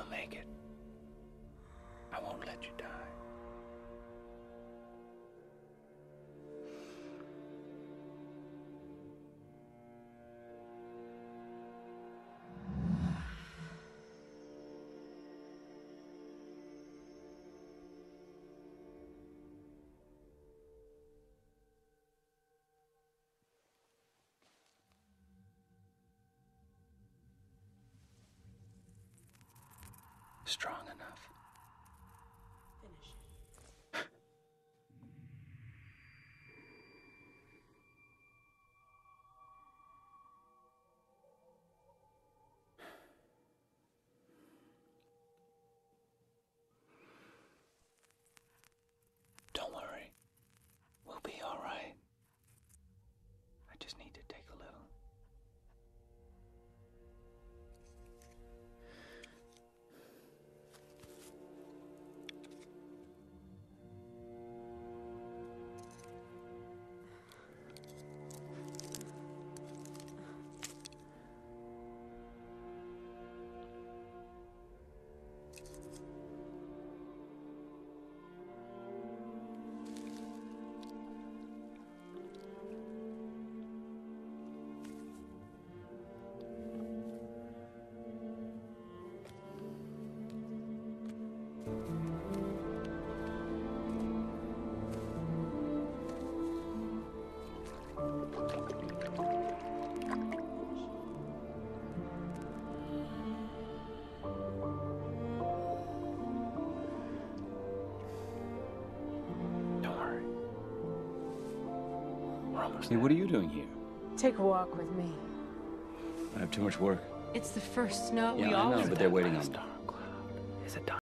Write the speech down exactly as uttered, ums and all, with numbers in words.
You'll make it. I won't let you die. Strong enough. Finish. Don't worry. We'll be all right. I just need to take a little. Hey, what are you doing here? Take a walk with me. I have too much work. It's the first snow Yeah, we I all know, but they're waiting on me. Dark cloud is a